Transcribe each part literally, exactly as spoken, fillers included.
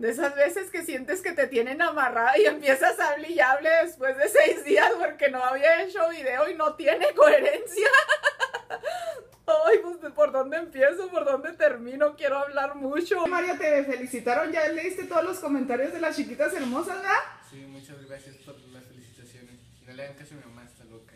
De esas veces que sientes que te tienen amarrada y empiezas a hablar y hable después de seis días porque no había hecho video y no tiene coherencia. Ay, pues, ¿por dónde empiezo? ¿Por dónde termino? Quiero hablar mucho. María, te felicitaron. ¿Ya leíste todos los comentarios de las chiquitas hermosas, verdad? Sí, muchas gracias por las felicitaciones. No le hagan caso a mi mamá, está loca.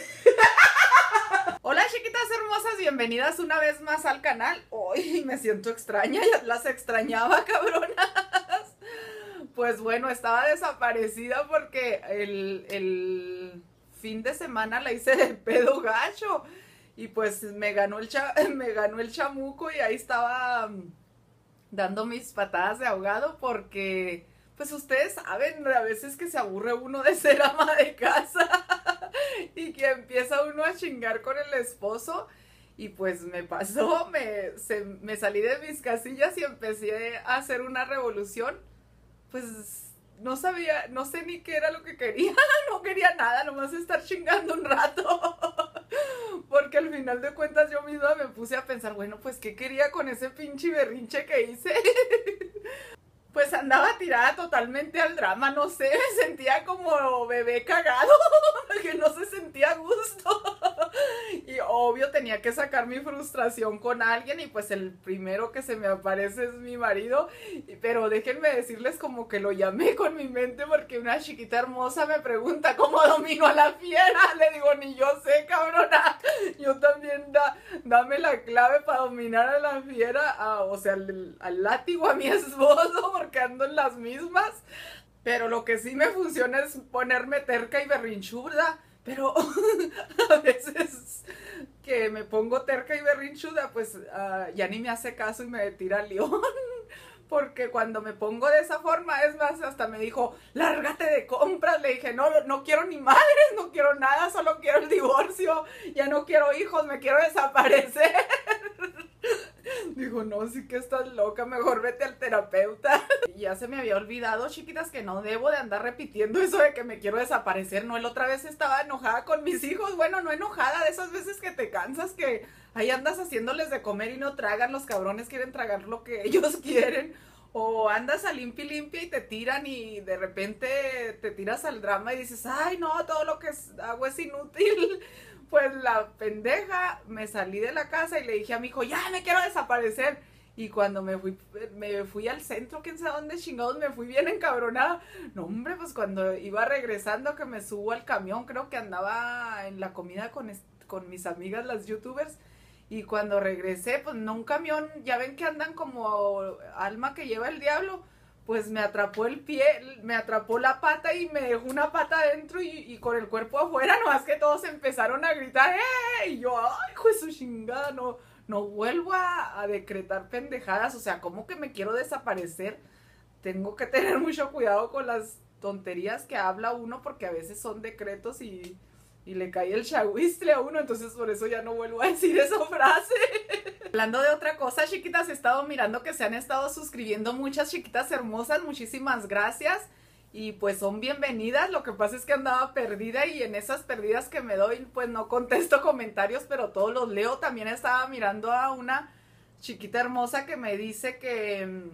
Hola, chiquitas hermosas, bienvenidas una vez más al canal. Hoy me siento extraña, ya las extrañaba, cabronas. Pues bueno, estaba desaparecida porque el, el fin de semana la hice de pedo gacho. Y pues me ganó el cha, me ganó el chamuco y ahí estaba dando mis patadas de ahogado porque, pues ustedes saben, a veces que se aburre uno de ser ama de casa y que empieza uno a chingar con el esposo. Y pues me pasó, me, se, me salí de mis casillas y empecé a hacer una revolución. Pues no sabía, no sé ni qué era lo que quería, no quería nada, nomás estar chingando un rato. Porque al final de cuentas yo misma me puse a pensar, bueno, pues ¿qué quería con ese pinche berrinche que hice? Pues andaba tirada totalmente al drama, no sé, me sentía como bebé cagado, que no se sentía a gusto. Y obvio tenía que sacar mi frustración con alguien y pues el primero que se me aparece es mi marido. Pero déjenme decirles como que lo llamé con mi mente porque una chiquita hermosa me pregunta cómo domino a la fiera. Le digo, ni yo sé, cabrona, yo también da, dame la clave para dominar a la fiera, a, o sea, al, al látigo a mi esposo, porque ando en las mismas. Pero lo que sí me funciona es ponerme terca y berrinchuda. Pero a veces que me pongo terca y berrinchuda, pues uh, ya ni me hace caso y me tira al león. Porque cuando me pongo de esa forma, es más, hasta me dijo, lárgate de compras. Le dije, no, no quiero ni madres, no quiero nada, solo quiero el divorcio. Ya no quiero hijos, me quiero desaparecer. Dijo, no, sí que estás loca, mejor vete al terapeuta. Y ya se me había olvidado, chiquitas, que no debo de andar repitiendo eso de que me quiero desaparecer. No, el otra vez estaba enojada con mis hijos. Bueno, no enojada, de esas veces que te cansas, que ahí andas haciéndoles de comer y no tragan. Los cabrones quieren tragar lo que ellos quieren. O andas a limpia y limpia y te tiran y de repente te tiras al drama y dices, ay no, todo lo que hago es inútil. Pues la pendeja, me salí de la casa y le dije a mi hijo, ya me quiero desaparecer. Y cuando me fui, me fui al centro, quién sabe dónde chingados, me fui bien encabronada. No, hombre, pues cuando iba regresando que me subo al camión, creo que andaba en la comida con, con mis amigas las youtubers. Y cuando regresé, pues no un camión, ya ven que andan como alma que lleva el diablo. Pues me atrapó el pie, me atrapó la pata y me dejó una pata adentro y, y con el cuerpo afuera, nomás que todos empezaron a gritar, ¡eh! Y yo, ¡ay, hijo de su chingada! No, no vuelvo a, a decretar pendejadas, o sea, ¿cómo que me quiero desaparecer? Tengo que tener mucho cuidado con las tonterías que habla uno porque a veces son decretos y, y le cae el chahuistle a uno, entonces por eso ya no vuelvo a decir esa frase. Hablando de otra cosa, chiquitas, he estado mirando que se han estado suscribiendo muchas chiquitas hermosas, muchísimas gracias. Y pues son bienvenidas, lo que pasa es que andaba perdida y en esas perdidas que me doy, pues no contesto comentarios, pero todos los leo. También estaba mirando a una chiquita hermosa que me dice que,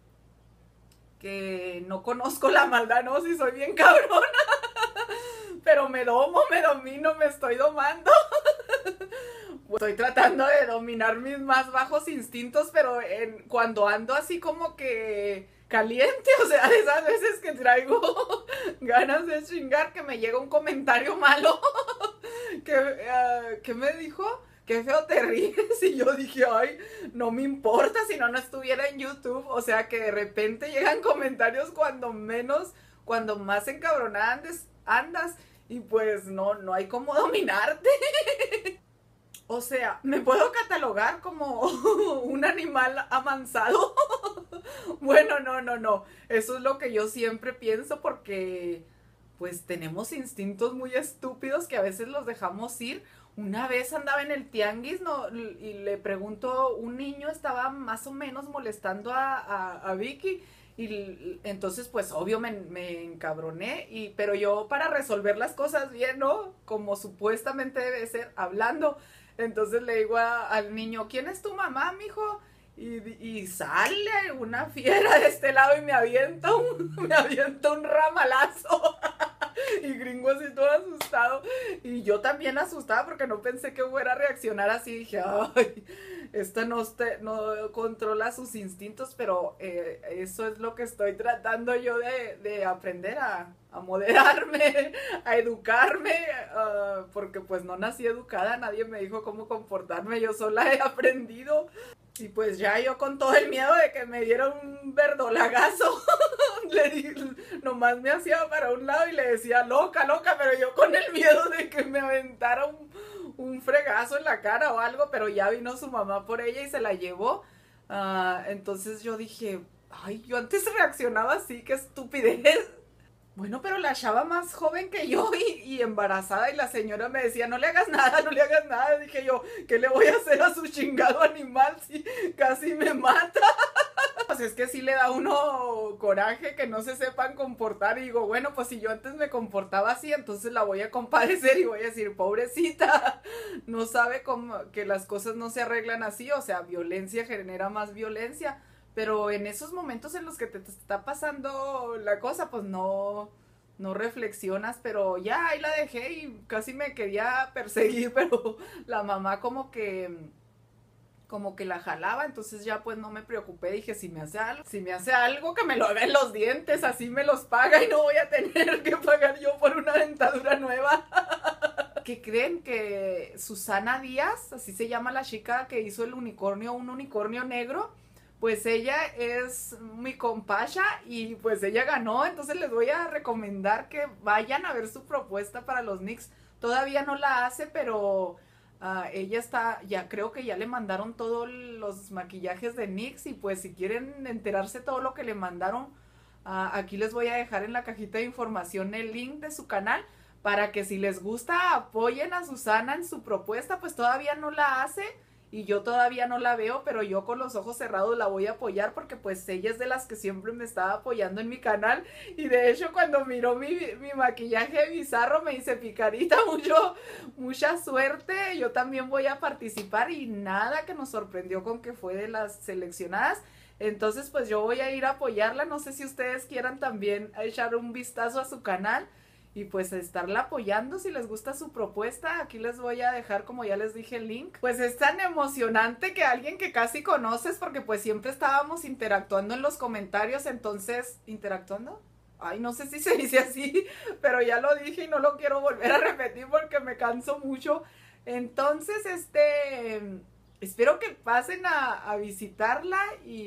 que no conozco la maldad, no, si soy bien cabrona. Pero me domo, me domino, me estoy domando. Estoy tratando de dominar mis más bajos instintos, pero en, cuando ando así como que caliente, o sea, esas veces que traigo ganas de chingar, que me llega un comentario malo, que, uh, ¿qué me dijo? Qué feo te ríes, y yo dije, ay, no me importa si no, no estuviera en YouTube, o sea, que de repente llegan comentarios cuando menos, cuando más encabronada andes, andas, y pues no, no hay cómo dominarte. O sea, ¿me puedo catalogar como un animal amansado? Bueno, no, no, no. Eso es lo que yo siempre pienso porque, pues, tenemos instintos muy estúpidos que a veces los dejamos ir. Una vez andaba en el tianguis, ¿no? Y le pregunto, un niño estaba más o menos molestando a, a, a Vicky. Y entonces, pues, obvio, me, me encabroné. Y, pero yo, para resolver las cosas bien, ¿no? Como supuestamente debe ser, hablando. Entonces le digo a, al niño, ¿quién es tu mamá, mijo? Y, y sale una fiera de este lado y me avienta un, me avienta un ramalazo. Y Gringo así todo asustado. Y yo también asustada porque no pensé que fuera a reaccionar así. Dije, ay, esta no, este, no controla sus instintos, pero eh, eso es lo que estoy tratando yo de, de aprender a, a moderarme, a educarme, uh, porque pues no nací educada, nadie me dijo cómo comportarme, yo sola he aprendido. Y pues ya yo con todo el miedo de que me diera un verdolagazo, le di, nomás me hacía para un lado y le decía loca, loca, pero yo con el miedo de que me aventara un, un fregazo en la cara o algo, pero ya vino su mamá por ella y se la llevó. Uh, entonces yo dije, ay, yo antes reaccionaba así, qué estupidez. Bueno, pero la chava más joven que yo y, y embarazada y la señora me decía, no le hagas nada, no le hagas nada. Dije yo, ¿qué le voy a hacer a su chingado animal si casi me mata? Pues es que sí le da a uno coraje que no se sepan comportar y digo, bueno, pues si yo antes me comportaba así, entonces la voy a compadecer y voy a decir, pobrecita, no sabe cómo, que las cosas no se arreglan así, o sea, violencia genera más violencia. Pero en esos momentos en los que te, te está pasando la cosa, pues no, no reflexionas, pero ya ahí la dejé y casi me quería perseguir, pero la mamá como que, como que la jalaba, entonces ya pues no me preocupé, dije, si me hace algo, si me hace algo que me lo haga en los dientes, así me los paga y no voy a tener que pagar yo por una dentadura nueva. ¿Qué creen? Que Susana Díaz, así se llama la chica que hizo el unicornio, un unicornio negro, pues ella es mi compacha y pues ella ganó, entonces les voy a recomendar que vayan a ver su propuesta para los Knicks. Todavía no la hace, pero uh, ella está, ya creo que ya le mandaron todos los maquillajes de Knicks y pues si quieren enterarse todo lo que le mandaron, uh, aquí les voy a dejar en la cajita de información el link de su canal para que si les gusta apoyen a Susana en su propuesta, pues todavía no la hace. Y yo todavía no la veo, pero yo con los ojos cerrados la voy a apoyar porque pues ella es de las que siempre me estaba apoyando en mi canal. Y de hecho cuando miró mi, mi maquillaje bizarro me dice, Picarita, mucho, mucha suerte, yo también voy a participar y nada, que nos sorprendió con que fue de las seleccionadas. Entonces pues yo voy a ir a apoyarla, no sé si ustedes quieran también echar un vistazo a su canal. Y pues estarla apoyando si les gusta su propuesta. Aquí les voy a dejar, como ya les dije, el link. Pues es tan emocionante que alguien que casi conoces, porque pues siempre estábamos interactuando en los comentarios, entonces, ¿interactuando? Ay, no sé si se dice así, pero ya lo dije y no lo quiero volver a repetir porque me canso mucho. Entonces, este, espero que pasen a, a visitarla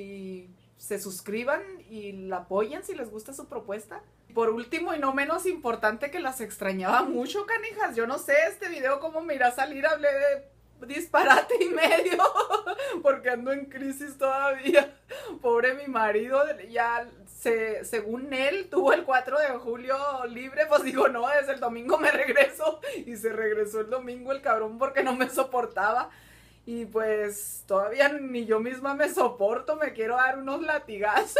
y se suscriban y la apoyen si les gusta su propuesta. Por último y no menos importante, que las extrañaba mucho, canijas. Yo no sé este video cómo me irá a salir, hablé de disparate y medio, porque ando en crisis todavía. Pobre mi marido, ya se, según él tuvo el cuatro de julio libre, pues digo, no, desde el domingo me regreso. Y se regresó el domingo el cabrón porque no me soportaba. Y pues todavía ni yo misma me soporto, me quiero dar unos latigazos.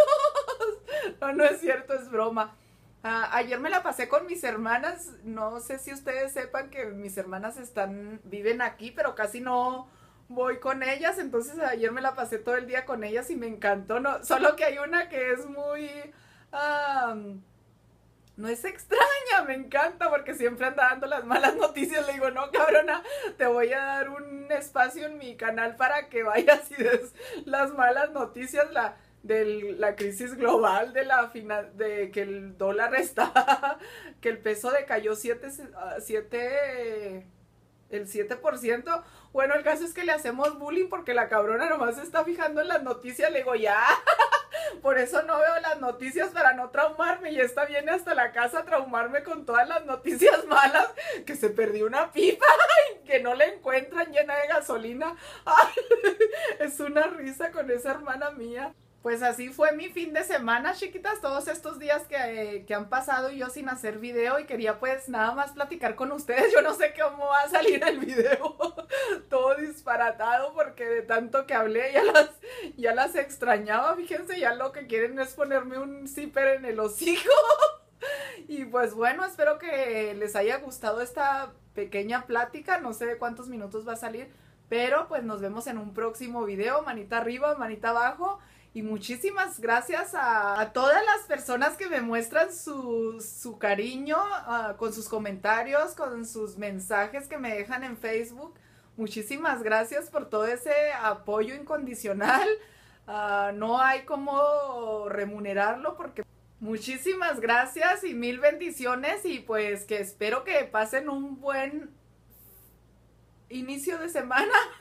No, no es cierto, es broma. Uh, ayer me la pasé con mis hermanas, no sé si ustedes sepan que mis hermanas están, viven aquí, pero casi no voy con ellas, entonces ayer me la pasé todo el día con ellas y me encantó, no, solo que hay una que es muy, um, no es extraña, me encanta porque siempre anda dando las malas noticias, le digo, no cabrona, te voy a dar un espacio en mi canal para que vayas y des las malas noticias, la... de la crisis global, de la final, de que el dólar está, que el peso decayó siete, siete, el siete por ciento. Bueno, el caso es que le hacemos bullying porque la cabrona nomás se está fijando en las noticias. Le digo, ya, por eso no veo las noticias, para no traumarme, y esta viene hasta la casa a traumarme con todas las noticias malas, que se perdió una pipa, que no la encuentran llena de gasolina. Ay, es una risa con esa hermana mía. Pues así fue mi fin de semana, chiquitas, todos estos días que, eh, que han pasado y yo sin hacer video, y quería pues nada más platicar con ustedes. Yo no sé cómo va a salir el video, todo disparatado porque de tanto que hablé ya las, ya las extrañaba. Fíjense, ya lo que quieren es ponerme un zipper en el hocico. Y pues bueno, espero que les haya gustado esta pequeña plática, no sé cuántos minutos va a salir, Pero pues nos vemos en un próximo video, manita arriba, manita abajo. Y muchísimas gracias a, a todas las personas que me muestran su, su cariño, uh, con sus comentarios, con sus mensajes que me dejan en Facebook. Muchísimas gracias por todo ese apoyo incondicional. Uh, no hay cómo remunerarlo porque muchísimas gracias y mil bendiciones, y pues que espero que pasen un buen inicio de semana.